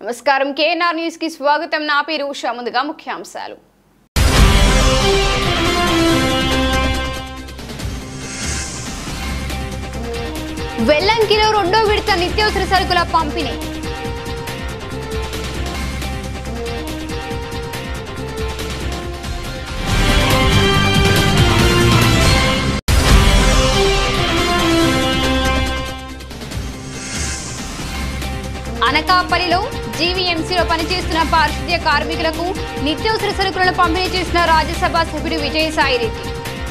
నమస్కారం KNR news కి స్వాగతం. నా పేరు ఉషా. ముందుగా ముఖ్యాంశాలు. వెల్లంకిలో రెండో విడత నిత్యావసర సరుకుల పంపిణీ. అనకాపల్లిలో జీవీఎంసీలో పనిచేస్తున్న పారిశుద్ధ్య కార్మికులకు నిత్యావసర సరుకులను పంపిణీ చేసిన రాజ్యసభ సభ్యుడు విజయసాయిరెడ్డి.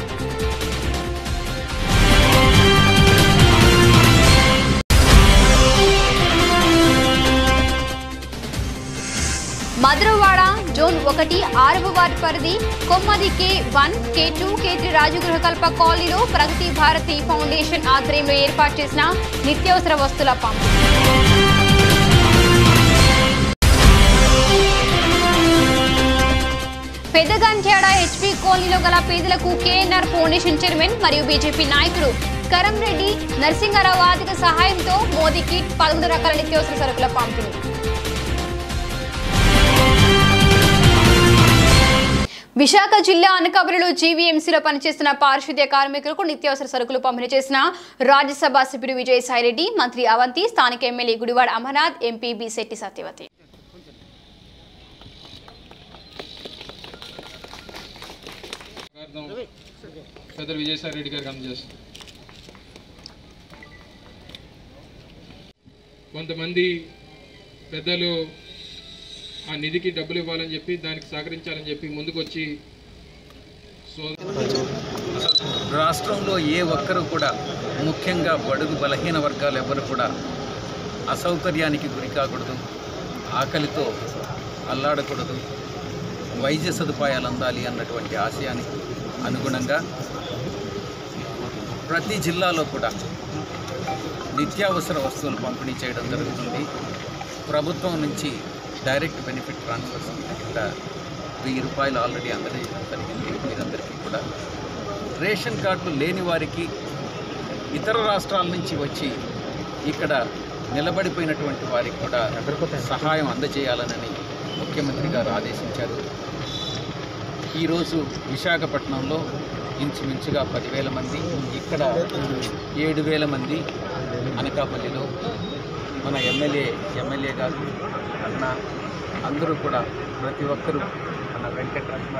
మధురవాడ జోన్ 1 6వ వార్డు పరిధి కొమ్మది K1, K2, K3 రాజగృహకల్ప కాలనీలో ప్రగతి భారతి ఫౌండేషన్ ఆధ్వర్యంలో ఏర్పాటు చేసిన నిత్యావసర వస్తువుల పంపిణీ. పెద్దగంట్యాడ హెచ్పీ కాలనీలో గల పేదలకు కేఎన్ఆర్ ఫౌండేషన్ చైర్మన్ మరియు బీజేపీ నాయకుడు కరంరెడ్డి నరసింహారావు ఆర్థిక సహాయంతో మోదీ కిట్ 11 రకాల నిత్యావసర సరుకుల పంపిణీ. విశాఖ జిల్లా అనకాపల్లిలో జీవీఎంసీలో పనిచేస్తున్న పారిశుద్ధ్య కార్మికులకు నిత్యావసర సరుకులు పంపిణీ చేసిన రాజ్యసభ సభ్యుడు విజయసాయిరెడ్డి, మంత్రి అవంతి, స్థానిక MLA Gudivada Amarnath, MP B Shetty Satyavathi. Vijayasaireddy గారికి అందజేస్తారు. కొంతమంది పెద్దలు ఆ నిధికి డబ్బులు ఇవ్వాలని చెప్పి దానికి సహకరించాలని చెప్పి ముందుకొచ్చి రాష్ట్రంలో ఏ ఒక్కరు కూడా ముఖ్యంగా బడుగు బలహీన వర్గాలు ఎవరు కూడా అసౌకర్యానికి గురి కాకూడదు, ఆకలితో అల్లాడకూడదు, వైద్య సదుపాయాలు అందాలి అన్నటువంటి ఆశయానికి అనుగుణంగా ప్రతి జిల్లాలో కూడా నిత్యావసర వస్తువులు పంపిణీ చేయడం జరుగుతుంది. ప్రభుత్వం నుంచి డైరెక్ట్ బెనిఫిట్ ట్రాన్స్ఫర్స్ కింద 1000 రూపాయలు ఆల్రెడీ అందడం జరిగింది. మీరందరికీ కూడా రేషన్ కార్డులు లేని వారికి ఇతర రాష్ట్రాల నుంచి వచ్చి ఇక్కడ నిలబడిపోయినటువంటి వారికి కూడా సహాయం అందజేయాలని ముఖ్యమంత్రి గారు ఆదేశించారు. ఈరోజు విశాఖపట్నంలో ఇంచుమించుగా 10,000 మంది, ఇక్కడ 7,000 మంది, అనకాపల్లిలో మన ఎమ్మెల్యే గారు అన్న అందరూ కూడా ప్రతి ఒక్కరూ మన వెంకటరత్న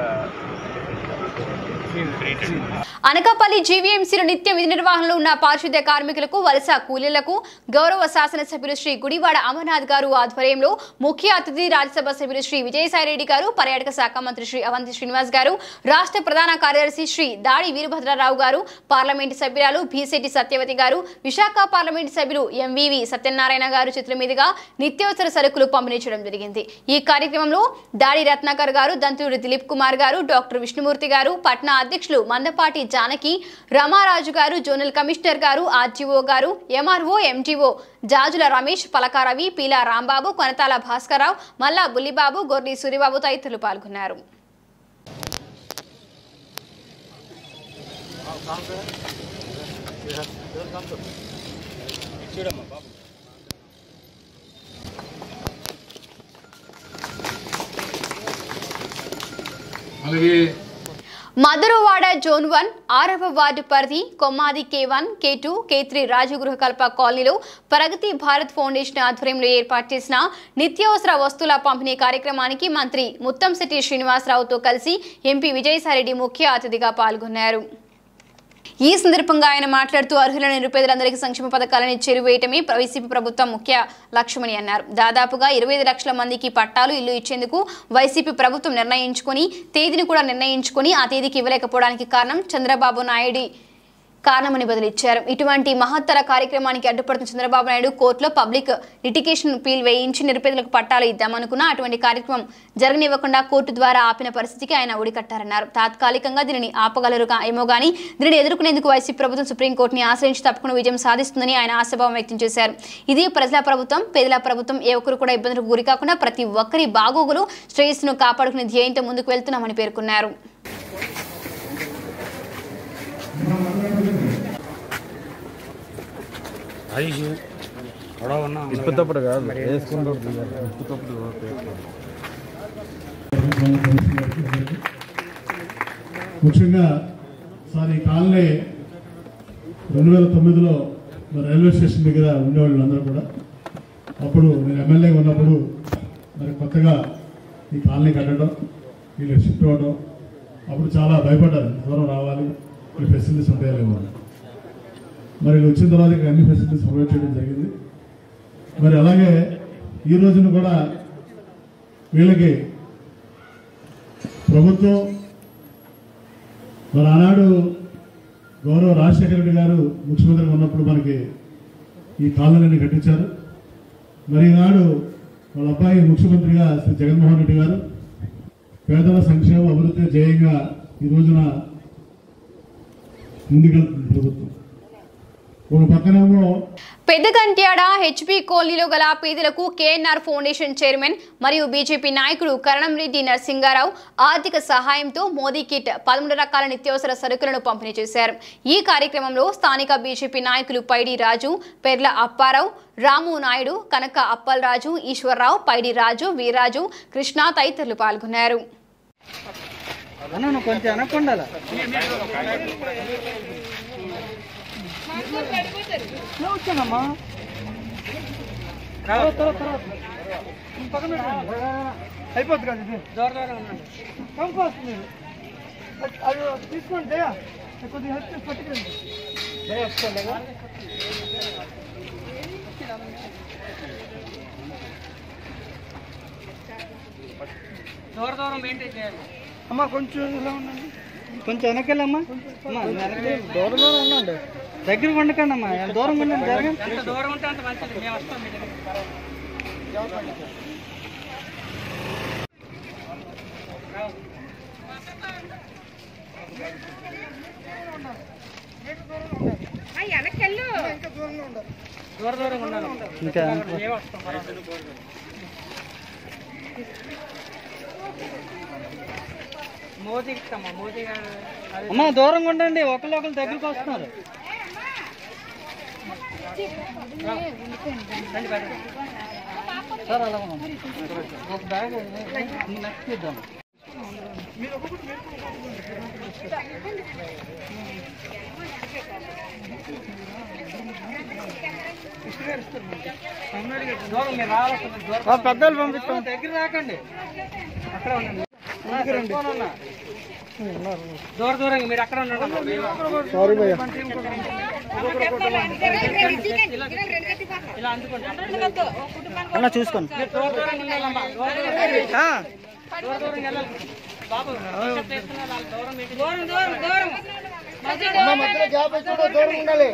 అనకాపల్లి జీవీఎంసీలో నిత్య విధి నిర్వహణలో ఉన్న పారిశుద్ధ్య కార్మికులకు, వలస కూలీలకు గౌరవ శాసనసభ్యులు శ్రీ గుడివాడ అమర్నాథ్ గారు ఆధ్వర్యంలో ముఖ్య అతిథి రాజ్యసభ సభ్యులు శ్రీ విజయసాయిరెడ్డి గారు, పర్యాటక శాఖ మంత్రి శ్రీ అవంతి శ్రీనివాస్ గారు, రాష్ట్ర ప్రధాన కార్యదర్శి శ్రీ దాడి వీరభద్రరావు గారు, పార్లమెంటు సభ్యురాలు భీశెట్టి సత్యవతి గారు, విశాఖ పార్లమెంటు సభ్యులు ఎంవివి సత్యనారాయణ గారు చేతుల మీదుగా నిత్యావసర సరుకులు పంపిణీ చేయడం జరిగింది. ఈ కార్యక్రమంలో దాడి రత్నాకర్ గారు, దంతూరి దిలీప్ కుమార్ గారు, డాక్టర్ విష్ణుమూర్తి గారు, పట్నా అధ్యక్షులు మందపాటి జానకి, రమారాజు గారు, జోనల్ కమిషనర్ గారు, ఆర్జీఓ గారు, ఎంఆర్ఓ, ఎంజీఓ జాజుల రమేష్, పలకారవి, పీలా రాంబాబు, కొనతాల భాస్కరరావు, మల్లా బుల్లిబాబు, గొర్రి సూరిబాబు తదితరులు పాల్గొన్నారు. మధురవాడ జోన్ 1 6వ వార్డు పరిధి కొమ్మాది K1, K2, K3 రాజగృహకల్ప కాలనీలో ప్రగతి భారత్ ఫౌండేషన్ ఆధ్వర్యంలో ఏర్పాటు చేసిన నిత్యావసర వస్తువుల పంపిణీ కార్యక్రమానికి మంత్రి ముత్తంశెట్టి శ్రీనివాసరావుతో కలిసి ఎంపీ విజయసాయిరెడ్డి ముఖ్య అతిథిగా పాల్గొన్నారు. ఈ సందర్భంగా ఆయన మాట్లాడుతూ అర్హులైన నిరుపేదలందరికీ సంక్షేమ పథకాలను చేరువేయటమే వైసీపీ ప్రభుత్వం ముఖ్య లక్ష్యమని అన్నారు. దాదాపుగా 25 లక్షల మందికి పట్టాలు, ఇల్లు ఇచ్చేందుకు వైసీపీ ప్రభుత్వం తేదీని కూడా నిర్ణయించుకొని ఆ తేదీకి ఇవ్వలేకపోవడానికి కారణం చంద్రబాబు నాయుడు కారణమని బదులిచ్చారు. ఇటువంటి మహత్తర కార్యక్రమానికి అడ్డుపడుతున్న చంద్రబాబు నాయుడు కోర్టులో పబ్లిక్ లిటిగేషన్ పీల్ వేయించి నిరుపేదలకు పట్టాలు ఇద్దామనుకున్నా అటువంటి కార్యక్రమం జరగనివ్వకుండా కోర్టు ద్వారా ఆపిన పరిస్థితికి ఆయన ఒడికట్టారన్నారు. తాత్కాలికంగా దీనిని ఆపగలరు ఏమో గానీ దీనిని ఎదుర్కొనేందుకు వైసీపీ ప్రభుత్వం సుప్రీంకోర్టుని ఆశ్రయించి తప్పకుండా విజయం సాధిస్తుందని ఆయన ఆశాభావం వ్యక్తం చేశారు. ఇది ప్రజల ప్రభుత్వం, పేదల ప్రభుత్వం. ఏ ఒక్కరు కూడా ఇబ్బందులకు గురి కాకుండా ప్రతి ఒక్కరి బాగోగులు, శ్రేయస్సును కాపాడుకునే ధ్యేయంతో ముందుకు వెళ్తున్నామని పేర్కొన్నారు. ఇప్పటిప్పుడు కాదు వేసుకుంటప్పుడు ముఖ్యంగా సార్ ఈ కాలనీ 2009లో రైల్వే స్టేషన్ దగ్గర ఉండేవాళ్ళు అందరూ కూడా. అప్పుడు నేను ఎమ్మెల్యేగా ఉన్నప్పుడు మరి కొత్తగా ఈ కాలనీ కట్టడం, వీళ్ళు షిఫ్ట్ అవ్వడం, అప్పుడు చాలా భయపడ్డారు, దూరం రావాలి, ఈ ఫెసిలిటీస్ ఉంటాయో లేవు. మరి వచ్చిన తర్వాత ఇక్కడ అన్ని ఫెసిలిటీస్ ప్రొవైడ్ చేయడం జరిగింది. మరి అలాగే ఈ రోజున కూడా వీళ్ళకి ప్రభుత్వం మరి ఆనాడు గౌరవ రాజశేఖర రెడ్డి గారు ముఖ్యమంత్రిగా ఉన్నప్పుడు మనకి ఈ కాలనీని కట్టించారు. మరి ఈనాడు వాళ్ళ అబ్బాయి ముఖ్యమంత్రిగా శ్రీ జగన్మోహన్ రెడ్డి గారు పేదల సంక్షేమ అభివృద్ధి ధ్యేయంగా ఈ రోజున ముందుకెళ్తుంది ప్రభుత్వం. ఒక పక్కనేమో పెద్దగంట్యాడ హెచ్పీ కాలనీలో గల పేదలకు కేఎన్ఆర్ ఫౌండేషన్ చైర్మన్ మరియు బీజేపీ నాయకుడు కరణంరెడ్డి నరసింగారావు ఆర్థిక సహాయంతో మోదీ కిట్ 13 రకాల నిత్యావసర సరుకులను పంపిణీ చేశారు. ఈ కార్యక్రమంలో స్థానిక బీజేపీ నాయకులు పైడి రాజు, పెర్ల అప్పారావు, రాము నాయుడు, కనక అప్పలరాజు, ఈశ్వరరావు, పైడి రాజు, వీరాజు, కృష్ణ తదితరులు పాల్గొన్నారు. అయిపోతుంది కదా అది తీసుకోండి, కొద్దిగా హెల్ప్ చేసి పట్టుకురండి. దూరం మెయింటైన్ చేయాలి అమ్మా. కొంచెం ఇలా ఉండండి, కొంచెం వెనకెళ్ళమ్మా. దూరం ఉండండి, దగ్గరకు ఉండకండి అమ్మా, దూరం ఉండండి. జరగండి, దూరం ఉంటే అంత మంచిది. మేము వస్తాం మీ దగ్గర. దూరం ఉండాలి ఇంకా మోదీ అమ్మా. దూరంగా ఉండండి, ఒకళ్ళు దగ్గరికి వస్తున్నారు. సార్ అలా ఒక బ్యాగ్ నెక్స్ట్ ఇద్దాం. పెద్దలు పంపిస్తాం, దగ్గర రాకండి, అక్కడ ఉండండి. దూరంగా మీరు అక్కడ ఉండండి. సారీ భయ్యా. ఇలా అందుకోండి అన్న, చూసుకోండి. దూరంగా ఉండాలమ్మా, దూరంగా వెళ్ళాలి బాబు. మధ్యలో గ్యాప్ అయితే దూరం ఉండాలి.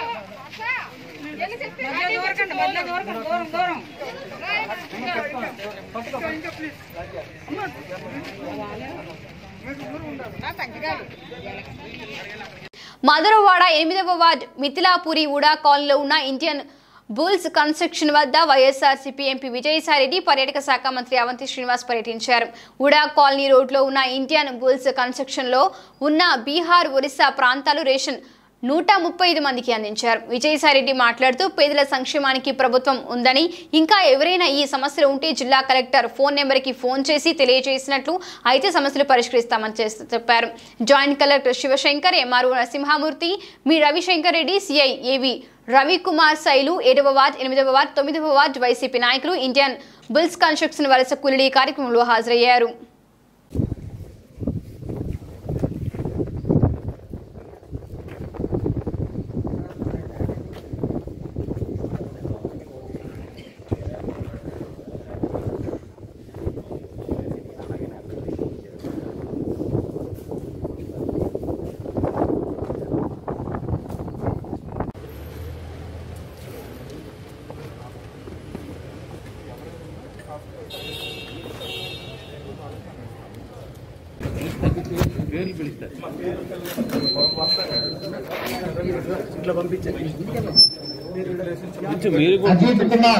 మధురవాడ 8వ వార్డ్ మిథిలాపురి ఉడా కాలనీలో ఉన్న ఇండియన్ బుల్స్ కన్స్ట్రక్షన్ వద్ద వైఎస్ఆర్సీపీ ఎంపీ విజయసాయిరెడ్డి, పర్యాటక శాఖ మంత్రి అవంతి శ్రీనివాస్ పర్యటించారు. ఉడా కాలనీ రోడ్లో ఉన్న ఇండియన్ బుల్స్ కన్స్ట్రక్షన్ లో ఉన్న బీహార్, ఒరిస్సా ప్రాంతాలు రేషన్ 135 మందికి అందించారు. విజయసాయిరెడ్డి మాట్లాడుతూ పేదల సంక్షేమానికి ప్రభుత్వం ఉందని, ఇంకా ఎవరైనా ఈ సమస్యలు ఉంటే జిల్లా కలెక్టర్ ఫోన్ నెంబర్కి ఫోన్ చేసి తెలియజేసినట్లు, అయితే సమస్యలు పరిష్కరిస్తామని చెప్పారు. Joint collector Shivashankar, MRO Narasimhamurthy, మీ రవిశంకర్ రెడ్డి, సిఐ ఏవి రవికుమార్ శైలు, 7వ వార్డ్, 8వ వార్డ్, 9వ వార్డ్ వైసీపీ నాయకులు, ఇండియన్ బుల్స్ కన్స్ట్రక్షన్ వలస కూలీలు కార్యక్రమంలో హాజరయ్యారు. Ajith Kumar,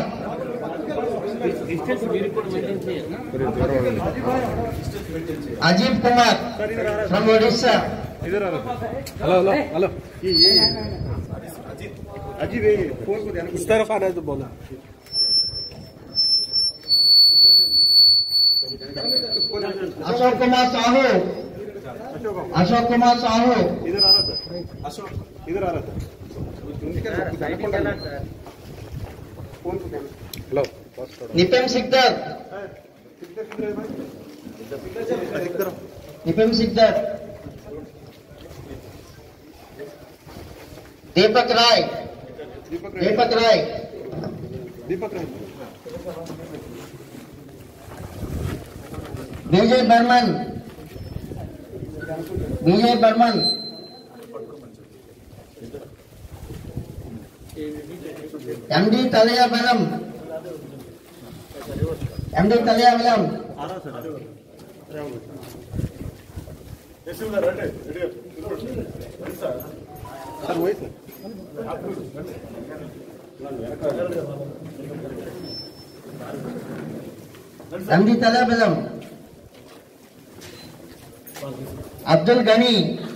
Ajith Kumar from Odisha. Hello hello hello इस तरफ आ रहा है तो बोला। अशोक कुमार साहू, अशोक कुमार साहू, इधर आ रहा था, अशोक इधर आ रहा था। Nipin Sikdar, Nipin Sikdar, Deepak Rai, Deepak Rai, Deepak Rai, Vijay Barman, Vijay Barman, MD Taliyabalam, MD Taliyabalam, sir वही सर एमडी तलियाबलम, अब्दुल गनी,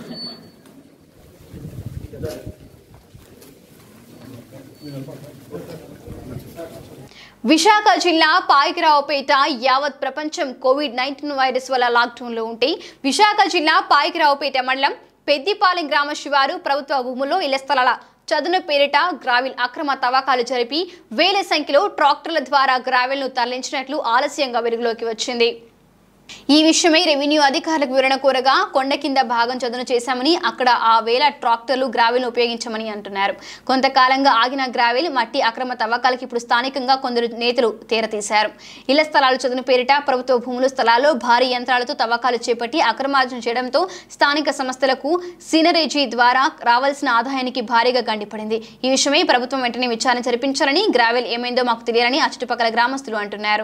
విశాఖ జిల్లా పాయకరావుపేట యావత్ ప్రపంచం కోవిడ్-19 వైరస్ వల్ల లాక్డౌన్లో ఉంటే విశాఖ జిల్లా పాయకరావుపేట మండలం పెద్దిపాలెం గ్రామ శివారు ప్రభుత్వ భూముల్లో ఇళ్ల స్థలాల చదును పేరిట గ్రావిల్ అక్రమ తవ్వకాలు జరిపి వేల సంఖ్యలో ట్రాక్టర్ల ద్వారా గ్రావెల్ను తరలించినట్లు ఆలస్యంగా వెలుగులోకి వచ్చింది. ఈ విషయమై రెవెన్యూ అధికారులకు వివరణ కోరగా కొండ కింద భాగం చదును చేశామని అక్కడ ఆ వేల ట్రాక్టర్లు గ్రావెల్ను ఉపయోగించమని అంటున్నారు. కొంతకాలంగా ఆగిన గ్రావెల్ మట్టి అక్రమ తవ్వకాలకి ఇప్పుడు స్థానికంగా కొందరు నేతలు తీరతీశారు. ఇళ్ల స్థలాలు చదును పేరిట ప్రభుత్వ భూములు స్థలాల్లో భారీ యంత్రాలతో తవ్వకాలు చేపట్టి అక్రమార్జన చేయడంతో స్థానిక సంస్థలకు సీనరేజీ ద్వారా రావాల్సిన ఆదాయానికి భారీగా గండిపడింది. ఈ విషయమై ప్రభుత్వం వెంటనే విచారణ జరిపించాలని, గ్రావెల్ ఏమైందో మాకు తెలియాలని ఆ చుట్టుపక్కల గ్రామస్తులు అంటున్నారు.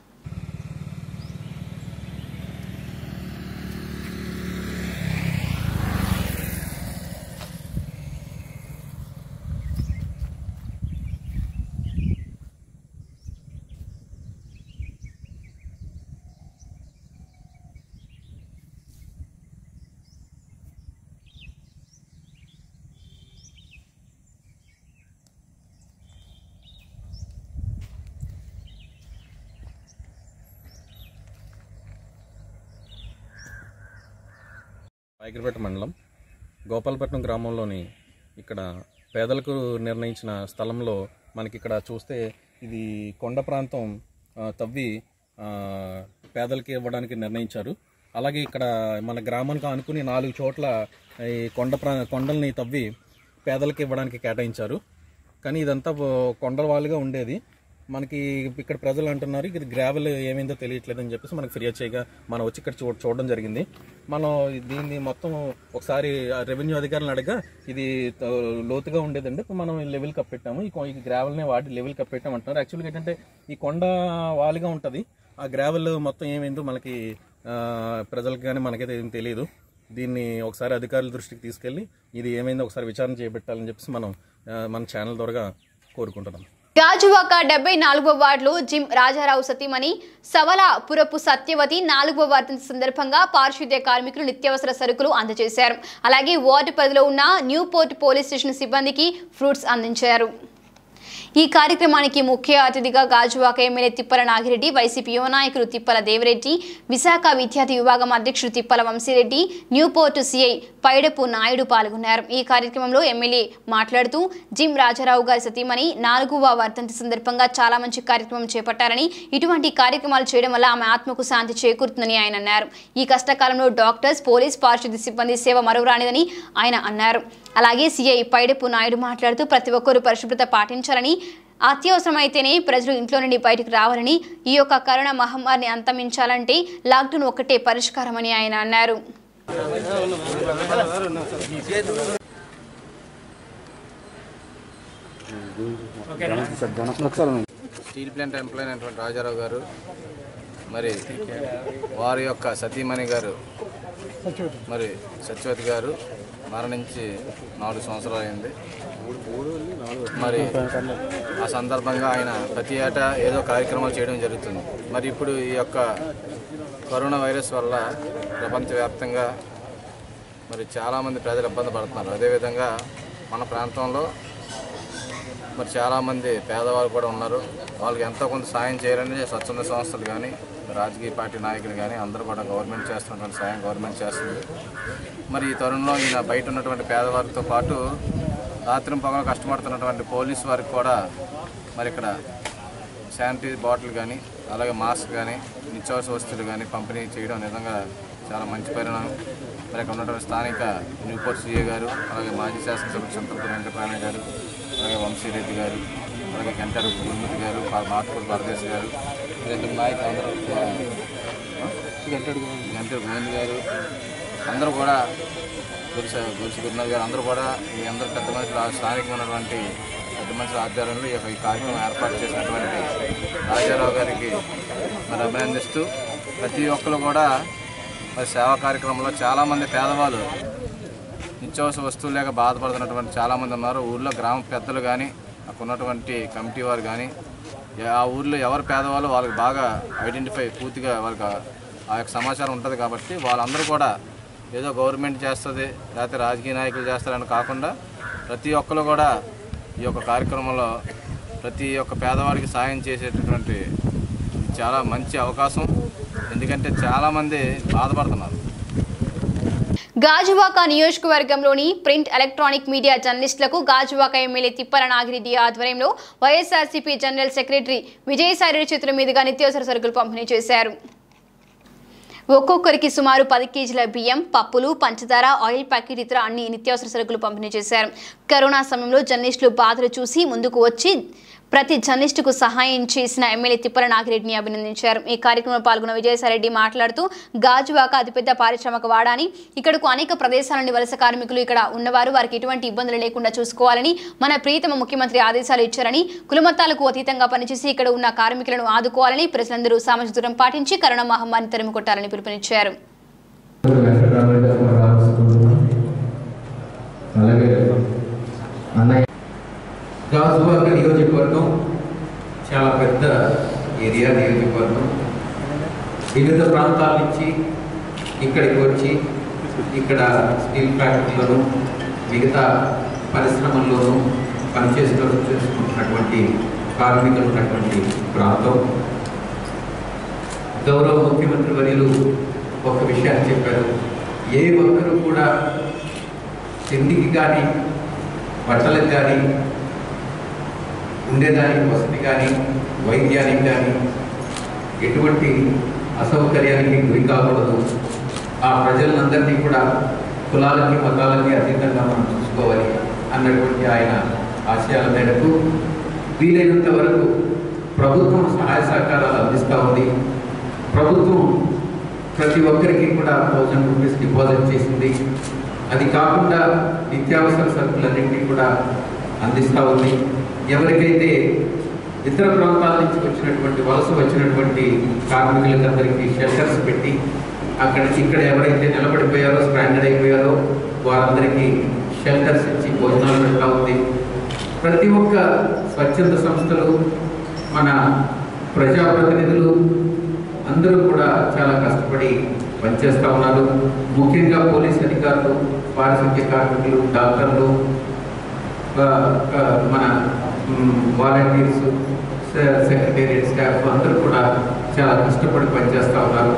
పాయకరావుపేట మండలం గోపాలపట్నం గ్రామంలోని ఇక్కడ పేదలకు నిర్ణయించిన స్థలంలో మనకి ఇక్కడ చూస్తే ఇది కొండ ప్రాంతం తవ్వి పేదలకి ఇవ్వడానికి నిర్ణయించారు. అలాగే ఇక్కడ మన గ్రామానికి ఆనుకుని 4 చోట్ల ఈ కొండల్ని తవ్వి పేదలకి ఇవ్వడానికి కేటాయించారు. కానీ ఇదంతా కొండల వాలుగా ఉండేది. మనకి ఇక్కడ ప్రజలు అంటున్నారు ఇది గ్రావెల్ ఏమైందో తెలియట్లేదని చెప్పేసి మనకి ఫిర్యాదు చేయగా మనం వచ్చి ఇక్కడ చూడడం జరిగింది. మనం దీన్ని మొత్తం ఒకసారి రెవెన్యూ అధికారులను అడగా ఇది లోతుగా ఉండేదండి, మనం లెవెల్ కప్పెట్టాము, ఈ గ్రావెల్నే వాడి లెవెల్ కప్పెట్టాము అంటున్నారు. యాక్చువల్గా ఏంటంటే ఈ కొండ వాలుగా ఉంటుంది, ఆ గ్రావెల్ మొత్తం ఏమైందో మనకి ప్రజలకు కానీ మనకైతే ఏం తెలియదు. దీన్ని ఒకసారి అధికారుల దృష్టికి తీసుకెళ్ళి ఇది ఏమైందో ఒకసారి విచారణ చేపట్టాలని చెప్పేసి మనం మన ఛానల్ ద్వారా కోరుకుంటున్నాం. గాజువాక 74వ వార్డులో జిమ్ రాజారావు సతీమణి సవలాపురపు సత్యవతి 4వ వర్ధంతి సందర్భంగా పారిశుద్ధ్య కార్మికులు నిత్యావసర సరుకులు అందజేశారు. అలాగే వార్డు పరిధిలో ఉన్న న్యూ పోర్ట్ పోలీస్ స్టేషన్ సిబ్బందికి ఫ్రూట్స్ అందించారు. ఈ కార్యక్రమానికి ముఖ్య అతిథిగా గాజువాక ఎమ్మెల్యే తిప్పల నాగిరెడ్డి, వైసీపీ యువ నాయకులు తిప్పల దేవిరెడ్డి, విశాఖ విద్యార్థి విభాగం అధ్యక్షుడు తిప్పల వంశీరెడ్డి, న్యూపోర్ట్ సిఐ పైడపు నాయుడు పాల్గొన్నారు. ఈ కార్యక్రమంలో ఎమ్మెల్యే మాట్లాడుతూ జిమ్ రాజారావు గారి సతీమణి 4వ వర్ధంతి సందర్భంగా చాలా మంచి కార్యక్రమం చేపట్టారని, ఇటువంటి కార్యక్రమాలు చేయడం వల్ల ఆమె ఆత్మకు శాంతి చేకూరుతుందని ఆయన అన్నారు. ఈ కష్టకాలంలో డాక్టర్స్, పోలీస్, పారిశుద్ధ్య సిబ్బంది సేవ మరువరానిదని ఆయన అన్నారు. అలాగే సిఐ పైడపు నాయుడు మాట్లాడుతూ ప్రతి ఒక్కరూ పరిశుభ్రత పాటించాలని, అత్యవసరమైతేనే ప్రజలు ఇంట్లో నుండి బయటకు రావాలని, ఈ యొక్క కరోనా మహమ్మారిని అంతమించాలంటే లాక్డౌన్ ఒక్కటే పరిష్కారమని ఆయన అన్నారు. స్టీల్ ప్లాంట్ ఎంప్లాయీ అయినటువంటి రాజారావు గారు, మరి వారి యొక్క సతీమణి గారు మరి సత్యవతి గారు మరణించి 4 సంవత్సరాలు అయింది. మరి ఆ సందర్భంగా ఆయన ప్రతి ఏటా ఏదో కార్యక్రమాలు చేయడం జరుగుతుంది. మరి ఇప్పుడు ఈ యొక్క కరోనా వైరస్ వల్ల ప్రపంచవ్యాప్తంగా మరి చాలామంది ప్రజలు ఇబ్బంది పడుతున్నారు. అదేవిధంగా మన ప్రాంతంలో మరి చాలామంది పేదవాళ్ళు కూడా ఉన్నారు. వాళ్ళకి ఎంతో కొంత సాయం చేయాలని స్వచ్ఛంద సంస్థలు కానీ రాజకీయ పార్టీ నాయకులు కానీ అందరూ కూడా గవర్నమెంట్ చేస్తున్నటువంటి సాయం గవర్నమెంట్ చేస్తుంది. మరి ఈ తరుణంలో ఈయన బయట ఉన్నటువంటి పేదవారితో పాటు రాత్రి పగలు కష్టపడుతున్నటువంటి పోలీసు వారికి కూడా మరి ఇక్కడ శానిటరీ బాటిల్ కానీ అలాగే మాస్క్ కానీ నిత్యావసర వస్తువులు కానీ పంపిణీ చేయడం నిజంగా చాలా మంచి పరిణామం. మరి ఇక్కడ ఉన్నటువంటి స్థానిక న్యూపోర్ట్ సిఏ గారు, అలాగే మాజీ శాసనసభ్యులు చింతలపూడి వెంకటరామ గారు, అలాగే వంశీరెడ్డి గారు, అలాగే గంటారు గురుమూర్తి గారు, మాటపూడి పరదేశ్ గారు, ఇద్దరు నాయకులు అందరూ గంటారు గోవింద్ గారు అందరూ కూడా గురుసి గురునాథ్ గారు అందరూ కూడా ఈ అందరూ పెద్ద మనుషులు స్థానికమైనటువంటి పెద్ద మనుషుల ఆధ్వర్యంలో ఈ కార్యక్రమం ఏర్పాటు చేసినటువంటి రాజారావు గారికి మరి అభినందిస్తూ ప్రతి ఒక్కరు కూడా మరి సేవా కార్యక్రమంలో చాలామంది పేదవాళ్ళు నిత్యావసర వస్తువులు లేక బాధపడుతున్నటువంటి చాలామంది ఉన్నారు. ఊళ్ళో గ్రామ పెద్దలు కానీ అక్కడ ఉన్నటువంటి కమిటీ వారు కానీ ఆ ఊళ్ళో ఎవరు పేదవాళ్ళు వాళ్ళకి బాగా ఐడెంటిఫై పూర్తిగా వాళ్ళకి ఆ యొక్క సమాచారం ఉంటుంది. కాబట్టి వాళ్ళందరూ కూడా ఏదో గవర్నమెంట్ చేస్తుంది లేకపోతే రాజకీయ నాయకులు చేస్తారని కాకుండా ప్రతి ఒక్కరు కూడా ఈ యొక్క కార్యక్రమంలో ప్రతి ఒక్క పేదవాడికి సాయం చేసేటటువంటి చాలా మంచి అవకాశం. ఎందుకంటే చాలామంది బాధపడుతున్నారు. గాజువాక నియోజకవర్గంలోని ప్రింట్ ఎలక్ట్రానిక్ మీడియా జర్నలిస్టులకు గాజువాక ఎమ్మెల్యే తిప్పల నాగిరెడ్డి ఆధ్వర్యంలో వైఎస్ఆర్సీపీ జనరల్ సెక్రటరీ విజయసాయిరెడ్డి చేతుల మీదుగా నిత్యావసర సరుకులు పంపిణీ చేశారు. ఒక్కొక్కరికి సుమారు 10 కేజీల బియ్యం, పప్పులు, పంచదార, ఆయిల్ ప్యాకెట్ ఇతర అన్ని నిత్యావసర సరుకులు పంపిణీ చేశారు. కరోనా సమయంలో జర్నలిస్టులు బాధలు చూసి ముందుకు వచ్చి ప్రతి జర్నలిస్టుకు సహాయం చేసిన ఎమ్మెల్యే తిప్పల నాగిరెడ్డిని అభినందించారు. ఈ కార్యక్రమంలో పాల్గొన్న విజయసాయిరెడ్డి మాట్లాడుతూ గాజువాక అతిపెద్ద పారిశ్రామిక వాడాని, ఇక్కడకు అనేక ప్రదేశాల నుండి వలస కార్మికులు ఇక్కడ ఉన్నవారు వారికి ఎటువంటి ఇబ్బందులు లేకుండా చూసుకోవాలని మన ప్రీతమ ముఖ్యమంత్రి ఆదేశాలు ఇచ్చారని, కులమతాలకు అతీతంగా పనిచేసి ఇక్కడ ఉన్న కార్మికులను ఆదుకోవాలని, ప్రజలందరూ సామాజిక దూరం పాటించి కరోనా మహమ్మారిని తరిమి కొట్టాలని పిలుపునిచ్చారు. గాజువాక నియోజకవర్గం చాలా పెద్ద ఏరియా నియోజకవర్గం. వివిధ ప్రాంతాల నుంచి ఇక్కడికి వచ్చి ఇక్కడ స్టీల్ ఫ్యాక్టరీలోనూ మిగతా పరిశ్రమల్లోనూ చేసుకుంటున్నటువంటి కార్మికులు ఉన్నటువంటి ప్రాంతం. గౌరవ ముఖ్యమంత్రి వర్యులు ఒక విషయాన్ని చెప్పారు. ఏ ఒక్కరూ కూడా తిండికి కానీ బట్టలకు కానీ ఉండేదానికి వసతి కానీ వైద్యానికి కానీ ఎటువంటి అసౌకర్యానికి గురి కాకూడదు. ఆ ప్రజలందరినీ కూడా కులాలకి మతాలకి అతీతంగా మనం చూసుకోవాలి అన్నటువంటి ఆయన ఆశయాల మేరకు వీలైనంత వరకు ప్రభుత్వం సహాయ సహకారాలు అందిస్తూ ఉంది. ప్రభుత్వం ప్రతి ఒక్కరికి కూడా 1000 రూపీస్ డిపాజిట్ చేసింది. అది కాకుండా నిత్యావసర సరుకులన్నింటినీ కూడా అందిస్తూ ఉంది. ఎవరికైతే ఇతర ప్రాంతాల నుంచి వచ్చినటువంటి వలస వచ్చినటువంటి కార్మికులందరికీ షెల్టర్స్ పెట్టి ఇక్కడ ఎవరైతే నిలబడిపోయారో స్ట్రాండర్డ్ అయిపోయారో వారందరికీ షెల్టర్స్ ఇచ్చి భోజనాలు పెడతా ఉంది. ప్రతి ఒక్క స్వచ్ఛంద సంస్థలు మన ప్రజాప్రతినిధులు అందరూ కూడా చాలా కష్టపడి పనిచేస్తూ ఉన్నారు. ముఖ్యంగా పోలీస్ అధికారులు, పారిశుద్ధ్య కార్మికులు, డాక్టర్లు, మన వాలంటీర్స్, సెక్రటేరియట్ స్టాఫ్ అందరూ కూడా చాలా కష్టపడి పనిచేస్తూ ఉన్నారు.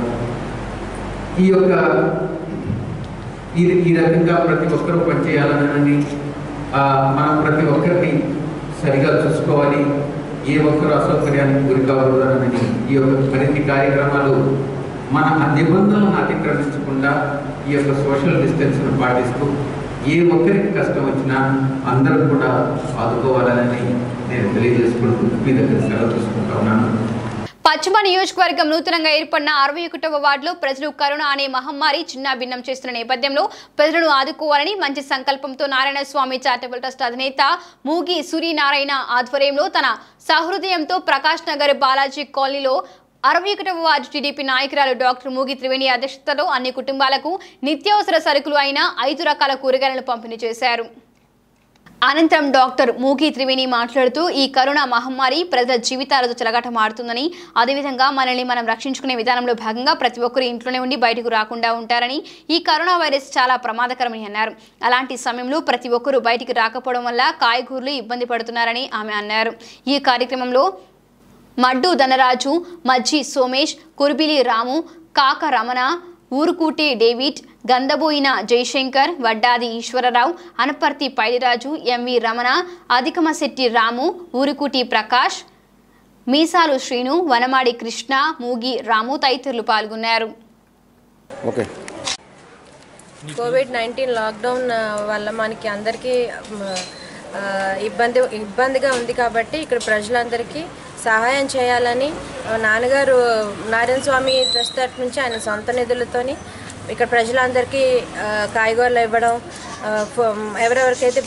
ఈ రకంగా ప్రతి ఒక్కరూ పనిచేయాలని మనం ప్రతి ఒక్కరిని సరిగా చూసుకోవాలి. ఏ ఒక్కరు అసౌకర్యానికి గురి కాకూడదనని ఈ యొక్క మరిన్ని కార్యక్రమాలు మన నిబంధనలను అతిక్రమించకుండా ఈ యొక్క సోషల్ డిస్టెన్స్ను పాటిస్తూ ఏ ఒక్కరికి కష్టం వచ్చినా అందరూ కూడా ఆదుకోవాలని నేను తెలియజేసుకుంటూ మీ దగ్గర సెలవు తీసుకుంటా ఉన్నాను. పశ్చిమ నియోజకవర్గం నూతనంగా ఏర్పడిన 61వ వార్డులో ప్రజలు కరోనా అనే మహమ్మారి చిన్నాభిన్నం చేస్తున్న నేపథ్యంలో ప్రజలను ఆదుకోవాలని మంచి సంకల్పంతో నారాయణ స్వామి చారిటబుల్ ట్రస్ట్ అధినేత మూగి సూర్యనారాయణ ఆధ్వర్యంలో తన సహృదయంతో ప్రకాష్ నగర్ బాలాజీ కాలనీలో 61వ వార్డు టీడీపీ నాయకురాలు డాక్టర్ మూగి త్రివేణి అధ్యక్షతలో అన్ని కుటుంబాలకు నిత్యావసర సరుకులు అయిన 5 రకాల కూరగాయలను పంపిణీ చేశారు. అనంతరం డాక్టర్ మూగి త్రివేణి మాట్లాడుతూ ఈ కరోనా మహమ్మారి ప్రజల జీవితాలతో చెలగాటమాడుతుందని, అదేవిధంగా మనల్ని మనం రక్షించుకునే విధానంలో భాగంగా ప్రతి ఒక్కరు ఇంట్లోనే ఉండి బయటకు రాకుండా ఉంటారని, ఈ కరోనా వైరస్ చాలా ప్రమాదకరమని అన్నారు. అలాంటి సమయంలో ప్రతి ఒక్కరూ బయటికి రాకపోవడం వల్ల కాయగూరలు ఇబ్బంది పడుతున్నారని ఆమె అన్నారు. ఈ కార్యక్రమంలో మడ్డు ధనరాజు, మజ్జి సోమేష్, కుర్బిలి రాము, కాక రమణ, ఊరుకూటి డేవిడ్, గంధబోయిన జయశంకర్, వడ్డాది ఈశ్వరరావు, అనపర్తి పైడిరాజు, ఎంవి రమణ, అధికమశెట్టి రాము, ఊరుకూటి ప్రకాష్, మీసాలు శ్రీను, వనమాడి కృష్ణ, మూగి రాము తదితరులు పాల్గొన్నారు. కోవిడ్-19 లాక్డౌన్ వల్ల మనకి అందరికీ ఇబ్బందిగా ఉంది కాబట్టి ఇక్కడ ప్రజలందరికీ సహాయం చేయాలని నాన్నగారు నారాయణ స్వామి ట్రస్ట్ తరఫు నుంచి ఆయన సొంత నిధులతోని ఇక్కడ ప్రజలందరికీ కాయగూరలు ఇవ్వడం, ఎవరెవరికైతే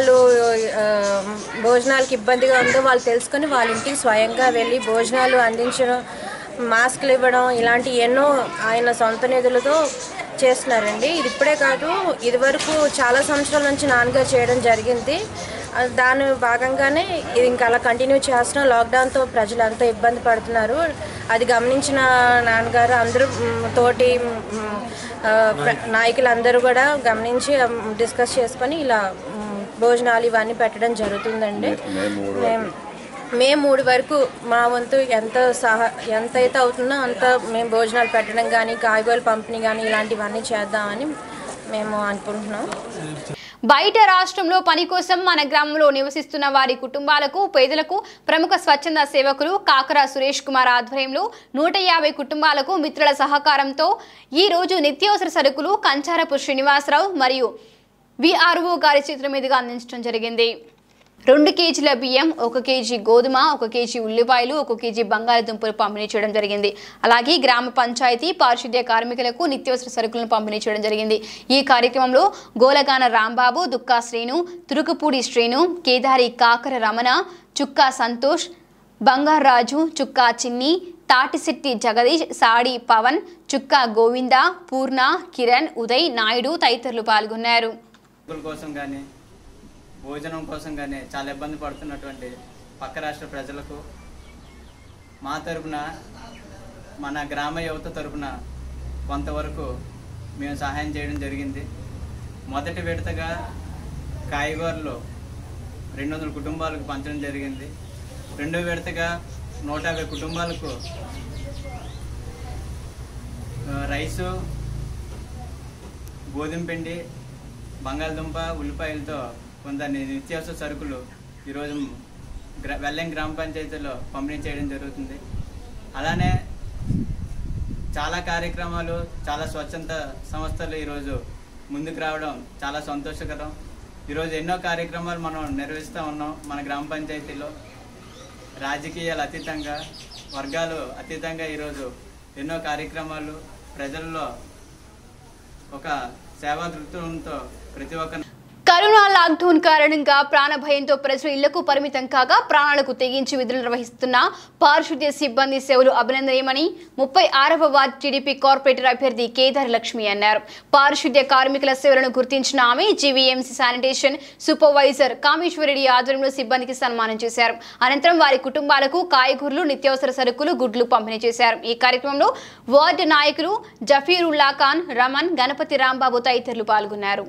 భోజనాలకి ఇబ్బందిగా ఉందో వాళ్ళు తెలుసుకొని వాళ్ళ ఇంటికి స్వయంగా వెళ్ళి భోజనాలు అందించడం, మాస్కులు ఇవ్వడం, ఇలాంటి ఎన్నో ఆయన సొంత నిధులతో చేస్తున్నారండి. ఇది ఇప్పుడే కాదు, ఇదివరకు చాలా సంవత్సరాల నుంచి నాన్నగారు చేయడం జరిగింది. దాని భాగంగానే ఇది ఇంకా అలా కంటిన్యూ చేస్తున్నాం. లాక్డౌన్తో ప్రజలు ఎంతో ఇబ్బంది పడుతున్నారు. అది గమనించిన నాన్నగారు అందరూ తోటి నాయకులందరూ కూడా గమనించి డిస్కస్ చేసుకొని ఇలా భోజనాలు ఇవన్నీ పెట్టడం జరుగుతుందండి. మే 3 వరకు మా వంతు ఎంతైతే అవుతుందో అంత మేము భోజనాలు పెట్టడం కానీ, కాయగూరలు పంపిణీ కానీ ఇలాంటివన్నీ చేద్దామని మేము అనుకుంటున్నాం. బయట రాష్ట్రంలో పని కోసం మన గ్రామంలో నివసిస్తున్న వారి కుటుంబాలకు, పేదలకు ప్రముఖ స్వచ్ఛంద సేవకులు కాకర సురేష్ కుమార్ ఆధ్వర్యంలో 150 కుటుంబాలకు మిత్రుల సహకారంతో ఈ రోజు నిత్యావసర సరుకులు కంచారపు శ్రీనివాసరావు మరియు విఆర్ఓ గారి చేతుల మీదుగా అందించడం జరిగింది. 2 కేజీల బియ్యం, 1 కేజీ గోధుమ, 1 కేజీ ఉల్లిపాయలు, 1 కేజీ బంగాళదుంపలు పంపిణీ చేయడం జరిగింది. అలాగే గ్రామ పంచాయతీ పారిశుద్ధ్య కార్మికులకు నిత్యావసర సరుకులను పంపిణీ చేయడం జరిగింది. ఈ కార్యక్రమంలో గోలగాన రాంబాబు, దుక్కా శ్రీను, తురుకుపూడి శ్రీను, కేదారి కాకర రమణ, చుక్కా సంతోష్, బంగారాజు, చుక్కా చిన్ని, తాటిశెట్టి జగదీష్, సాడి పవన్, చుక్కా గోవింద, పూర్ణ, కిరణ్, ఉదయ్, నాయుడు తదితరులు పాల్గొన్నారు. భోజనం కోసం కానీ చాలా ఇబ్బంది పడుతున్నటువంటి పక్క రాష్ట్ర ప్రజలకు మా తరపున, మన గ్రామ యువత తరపున కొంతవరకు మేము సహాయం చేయడం జరిగింది. మొదటి విడతగా కాయగూరలు 200 కుటుంబాలకు పంచడం జరిగింది. రెండో విడతగా 150 కుటుంబాలకు రైసు, గోధుమ పిండి, బంగాళదుంప, ఉల్లిపాయలతో కొంత నిత్యావసర సరుకులు ఈరోజు వెల్లం గ్రామ పంచాయతీలో పంపిణీ చేయడం జరుగుతుంది. అలానే చాలా కార్యక్రమాలు, చాలా స్వచ్ఛంద సంస్థలు ఈరోజు ముందుకు రావడం చాలా సంతోషకరం. ఈరోజు ఎన్నో కార్యక్రమాలు మనం నిర్వహిస్తూ ఉన్నాం. మన గ్రామ పంచాయతీలో రాజకీయాలు అతీతంగా, వర్గాలు అతీతంగా ఈరోజు ఎన్నో కార్యక్రమాలు ప్రజల్లో ఒక సేవా దృక్పథంతో ప్రతి ఒక్క కరోనా లాక్డౌన్ కారణంగా ప్రాణ భయంతో ప్రజలు ఇళ్లకు పరిమితం కాగా ప్రాణాలకు తెగించి విధులు నిర్వహిస్తున్న పారిశుద్ధ్య సిబ్బంది సేవలు అభినందనీయమని 36వ వార్డు టీడీపీ కార్పొరేటర్ అభ్యర్థి కేదారి లక్ష్మి అన్నారు. పారిశుద్ధ్య కార్మికుల సేవలను గుర్తించిన ఆమె జీవీఎంసీ శానిటేషన్ సూపర్వైజర్ కామేశ్వరరెడ్డి ఆధ్వర్యంలో సిబ్బందికి సన్మానం చేశారు. అనంతరం వారి కుటుంబాలకు కాయగూరలు, నిత్యావసర సరుకులు, గుడ్లు పంపిణీ చేశారు. ఈ కార్యక్రమంలో వార్డు నాయకులు జఫీరుల్లా ఖాన్, రమన్, గణపతి రాంబాబు తదితరులు పాల్గొన్నారు.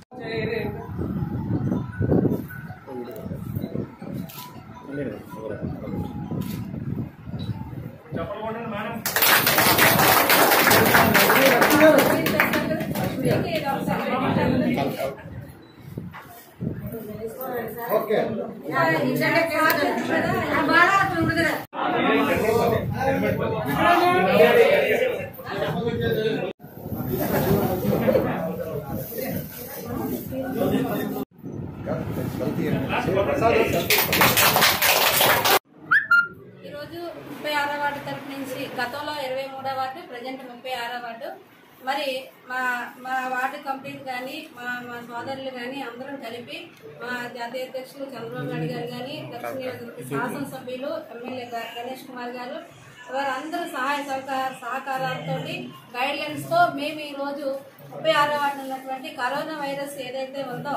ఈరోజు 36వ వార్డు తరపు నుంచి గతంలో 23వ వార్డు, ప్రజెంట్ 36వ వార్డు. మరి మా వార్డు కంప్లీట్ కానీ మా సోదరులు కానీ అందరం కలిపి మా జాతీయ అధ్యక్షులు చంద్రబాబు నాయుడు గారు కానీ, దక్షిణ నియోజకవర్గ శాసనసభ్యులు ఎమ్మెల్యే గణేష్ కుమార్ గారు, వారందరూ సహాయ సహకారాలతో గైడ్ లైన్స్ తో మేము ఈరోజు 36వ వార్డు ఉన్నటువంటి కరోనా వైరస్ ఏదైతే ఉందో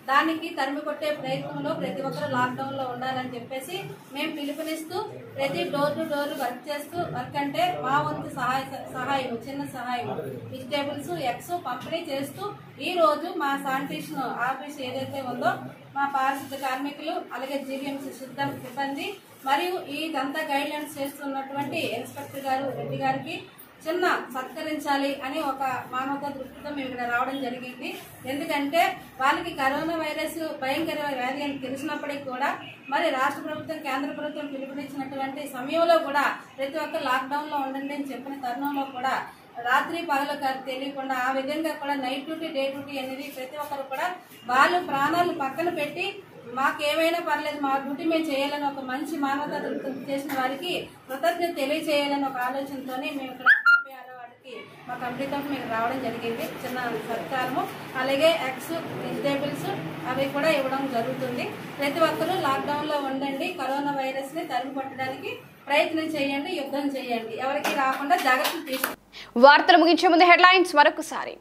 దానికి తరిమి కొట్టే ప్రయత్నంలో ప్రతి ఒక్కరు లాక్డౌన్లో ఉండాలని చెప్పేసి మేము పిలుపునిస్తూ ప్రతి డోర్ టు డోర్ వర్క్ అంటే మా వంతు సహాయం చిన్న సహాయం వెజిటేబుల్స్ ఎగ్స్ పంపిణీ చేస్తూ ఈ రోజు మా శానిటేషన్ ఆఫీస్ ఏదైతే ఉందో మా పారిశుద్ధ కార్మికులు అలాగే జీవీఎంసీ సిబ్బంది మరియు ఇదంతా గైడ్లైన్స్ చేస్తున్నటువంటి ఇన్స్పెక్టర్ గారు రెడ్డి గారికి చిన్న సత్కరించాలి అని ఒక మానవతా దృష్టితో మేము ఇక్కడ రావడం జరిగింది. ఎందుకంటే వాళ్ళకి కరోనా వైరస్ భయంకర వ్యాధి అని తెలిసినప్పటికీ కూడా మరి రాష్ట్ర ప్రభుత్వం కేంద్ర ప్రభుత్వం పిలుపునిచ్చినటువంటి సమయంలో కూడా ప్రతి ఒక్క లాక్డౌన్లో ఉండండి అని చెప్పిన తరుణంలో కూడా రాత్రి పగలు తెలియకుండా ఆ విధంగా కూడా నైట్ డ్యూటీ డే డ్యూటీ అనేది ప్రతి ఒక్కరు కూడా వాళ్ళు ప్రాణాలు పక్కన పెట్టి మాకేమైనా పర్లేదు మా డ్యూటీ మేము చేయాలని ఒక మంచి మానవతా దృక్పథం చేసిన వారికి కృతజ్ఞత తెలియజేయాలని ఒక ఆలోచనతోనే మేము ఇక్కడ 36వ వార్డుకి మా కంపెనీ తరఫున మేము రావడం జరిగింది. చిన్న సత్కారము అలాగే ఎగ్స్ వెజిటేబుల్స్ అవి కూడా ఇవ్వడం జరుగుతుంది. ప్రతి ఒక్కరూ లాక్డౌన్లో ఉండండి, కరోనా వైరస్ని తరిమి కొట్టడానికి ప్రయత్నం చేయండి, యుద్ధం చేయండి, ఎవరికి రాకుండా జాగ్రత్తలు తీసుకోండి. వార్తలు ముగించే ముందు హెడ్లైన్స్ మరొకసారి.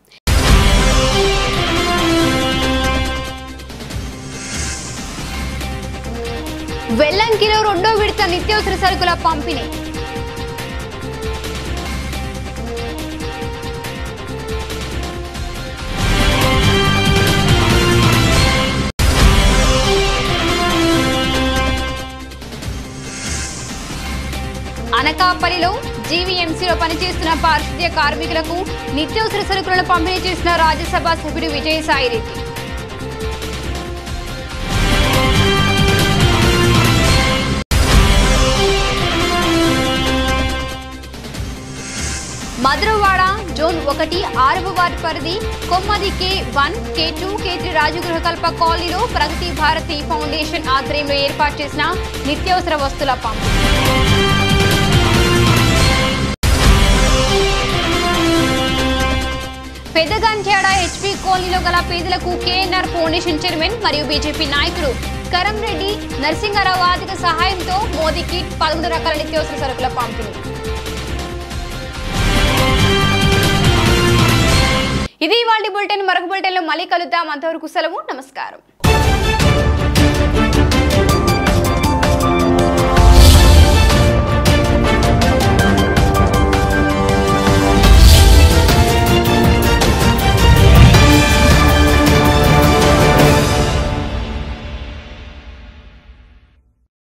వెల్లంకిలో 2వ విడత నిత్యావసర సరుకుల పంపిణీ. అనకాపల్లిలో జీవీఎంసీలో పనిచేస్తున్న పారిశుద్ధ్య కార్మికులకు నిత్యావసర సరుకులను పంపిణీ చేసిన రాజ్యసభ సభ్యుడు విజయసాయిరెడ్డి. మధురవాడ జోన్ 1 6వ వార్డు పరిధి కొమ్మది K1, K2, K3 రాజగృహ కల్ప కాలనీలో ప్రగతి భారతి ఫౌండేషన్ ఆధ్వర్యంలో ఏర్పాటు చేసిన నిత్యావసర వస్తువుల పంపిణీ. పెద్దగంట్యాడ HP కాలనీలో గల పేదలకు KNR ఫౌండేషన్ చైర్మన్ మరియు బీజేపీ నాయకుడు కరంరెడ్డి నరసింహారావు ఆర్థిక సహాయంతో మోదీ కిట్ 11 రకాల నిత్యావసర సరుకుల పంపిణీ. ఇది ఇవాల్టి బులెటిన్. మరొక బులెటిన్లో మళ్ళీ కలుద్దాం. అంతవరకు సెలవు. నమస్కారం.